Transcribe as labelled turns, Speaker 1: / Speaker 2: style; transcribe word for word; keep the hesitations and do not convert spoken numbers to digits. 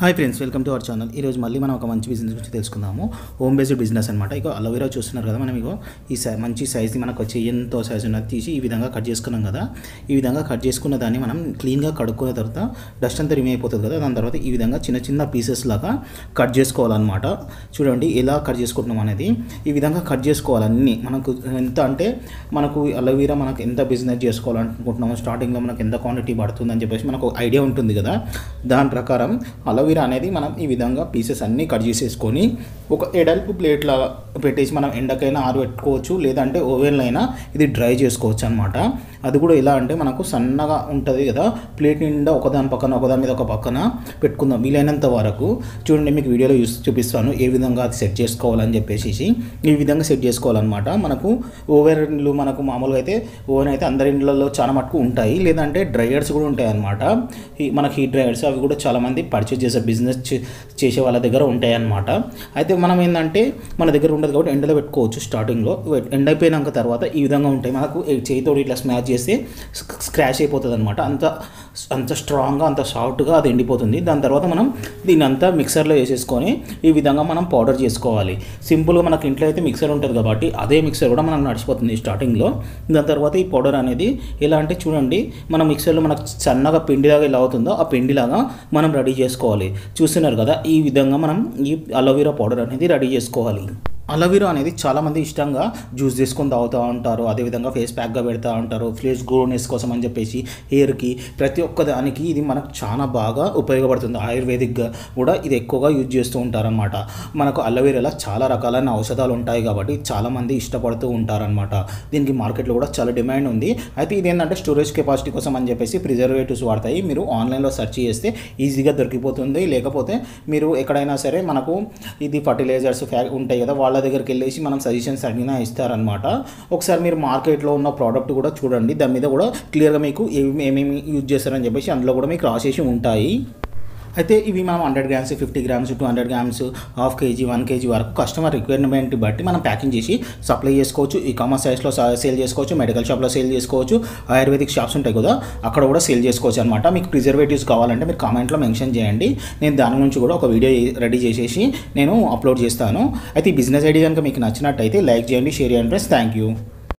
Speaker 1: Hi friends, welcome to our channel. ఈరోజు మళ్ళీ మనం ఒక మంచి బిజినెస్ గురించి తెలుసుకుందాము. హోమ్ బేస్డ్ బిజినెస్ అనమాట. ఇక అలోవెరా చూస్తున్నారు కదా, మనం ఇగో ఈ సై మంచి సైజ్ని మనకు వచ్చి ఎంతో సైజ్ ఉన్నది తీసి ఈ విధంగా కట్ చేసుకున్నాం కదా. ఈ విధంగా కట్ చేసుకున్న దాన్ని మనం క్లీన్గా కడుక్కున్న తర్వాత డస్ట్ అంతా రిమూవ్ అయిపోతుంది కదా. దాని తర్వాత ఈ విధంగా చిన్న చిన్న పీసెస్ లాగా కట్ చేసుకోవాలన్నమాట. చూడండి ఎలా కట్ చేసుకుంటున్నాం అనేది. ఈ విధంగా కట్ చేసుకోవాలన్నీ. మనకు ఎంత అంటే మనకు అలోవెరా మనకు ఎంత బిజినెస్ చేసుకోవాలనుకుంటున్నామో, స్టార్టింగ్లో మనకు ఎంత క్వాంటిటీ పడుతుందని చెప్పేసి మనకు ఐడియా ఉంటుంది కదా. దాని ప్రకారం అలోవెరా అనేది మనం ఈ విధంగా పీసెస్ అన్నీ కట్ చేసేసుకొని ఒక ఎడల్పు ప్లేట్లా పెట్టేసి మనం ఎండకైనా ఆరబెట్టుకోవచ్చు, లేదంటే ఓవెన్లో అయినా ఇది డ్రై చేసుకోవచ్చు అనమాట. అది కూడా ఎలా అంటే మనకు సన్నగా ఉంటుంది కదా, ప్లేట్ నిండా ఒకదాని పక్కన ఒకదాని మీద ఒక పక్కన పెట్టుకుందాం వీలైనంత వరకు. చూడండి, మీకు వీడియోలో యూస్ చూపిస్తాను ఏ విధంగా అది సెట్ చేసుకోవాలని చెప్పేసి. ఈ విధంగా సెట్ చేసుకోవాలన్నమాట. మనకు ఓవెన్లు మనకు మామూలుగా అయితే ఓవెన్ అయితే అందరి ఇండ్లలో చాలా మటుకు ఉంటాయి, లేదంటే డ్రైయర్స్ కూడా ఉంటాయి అన్నమాట. మనకి హీట్ డ్రైయర్స్ అవి కూడా చాలామంది పర్చేజ్ చేసే బిజినెస్ చేసే వాళ్ళ దగ్గర ఉంటాయి అన్నమాట. అయితే మనం ఏంటంటే మన దగ్గర ఉండదు కాబట్టి ఎండలో పెట్టుకోవచ్చు. స్టార్టింగ్లో ఎండ అయిపోయినాక తర్వాత ఈ విధంగా ఉంటాయి. మనకు చేతితోటి ఇట్లా స్మాష్ చేస్తే స్క్రాచ్ అయిపోతుంది అనమాట. అంత అంత స్ట్రాంగ్గా అంత సాఫ్ట్గా అది ఎండిపోతుంది. దాని తర్వాత మనం దీన్ని అంతా మిక్సర్లో వేసేసుకొని ఈ విధంగా మనం పౌడర్ చేసుకోవాలి. సింపుల్గా మనకి ఇంట్లో అయితే మిక్సర్ ఉంటుంది కాబట్టి అదే మిక్సర్ కూడా మనకు నడిచిపోతుంది స్టార్టింగ్లో. దాని తర్వాత ఈ పౌడర్ అనేది ఎలా అంటే చూడండి, మన మిక్సర్లో మనకు సన్నగా పిండిలాగా ఎలా అవుతుందో ఆ పిండిలాగా మనం రెడీ చేసుకోవాలి. చూస్తున్నారు కదా, ఈ విధంగా మనం ఈ అలోవెరా పౌడర్ అనేది రెడీ చేసుకోవాలి. అలోవెరా అనేది చాలామంది ఇష్టంగా జ్యూస్ చేసుకొని తాగుతూ ఉంటారు. అదేవిధంగా ఫేస్ ప్యాక్గా పెడతా ఉంటారు, ఫేస్ గ్లోనెస్ కోసం అని చెప్పేసి, హెయిర్కి, ప్రతి ఒక్క దానికి ఇది మనకు చాలా బాగా ఉపయోగపడుతుంది. ఆయుర్వేదిక్గా కూడా ఇది ఎక్కువగా యూజ్ చేస్తూ ఉంటారనమాట. మనకు అలోవెరాలో చాలా రకాలైన ఔషధాలు ఉంటాయి కాబట్టి చాలామంది ఇష్టపడుతూ ఉంటారనమాట. దీనికి మార్కెట్లో కూడా చాలా డిమాండ్ ఉంది. అయితే ఇది ఏంటంటే స్టోరేజ్ కెపాసిటీ కోసం అని చెప్పేసి ప్రిజర్వేటివ్స్ వాడతాయి. మీరు ఆన్లైన్లో సెర్చ్ చేస్తే ఈజీగా దొరికిపోతుంది. లేకపోతే మీరు ఎక్కడైనా సరే మనకు ఇది ఫర్టిలైజర్స్ ఫ్యా ఉంటాయి కదా, వాళ్ళ దగ్గరికి వెళ్ళేసి మనం సజెషన్స్ అడిగినా ఇస్తారనమాట. ఒకసారి మీరు మార్కెట్లో ఉన్న ప్రోడక్ట్ కూడా చూడండి, దాని మీద కూడా క్లియర్గా మీకు ఏమేమి యూజ్ చేస్తారని చెప్పేసి అందులో కూడా మీకు రాసేసి ఉంటాయి. అయితే ఇవి మనం hundred grams, fifty grams, two hundred grams, half kg, one kg వరకు కస్టమర్ రిక్వైర్మెంట్ బట్టి మనం ప్యాకింగ్ చేసి సప్లై చేసుకోవచ్చు. ఈ కామర్స్ సైట్స్లో సేల్ చేసుకోవచ్చు, మెడికల్ షాప్లో సేల్ చేసుకోవచ్చు, ఆయుర్వేదిక్ షాప్స్ ఉంటాయి కదా అక్కడ కూడా సేల్ చేసుకోవచ్చు అనమాట. మీకు ప్రిజర్వేటివ్స్ కావాలంటే మీరు కామెంట్లో మెన్షన్ చేయండి. నేను దాని గురించి కూడా ఒక వీడియో రెడీ చేసేసి నేను అప్లోడ్ చేస్తాను. అయితే ఈ బిజినెస్ ఐడియా కనుక మీకు నచ్చినట్టయితే లైక్ చేయండి, షేర్ చేయండి ఫ్రెండ్స్. Thank you.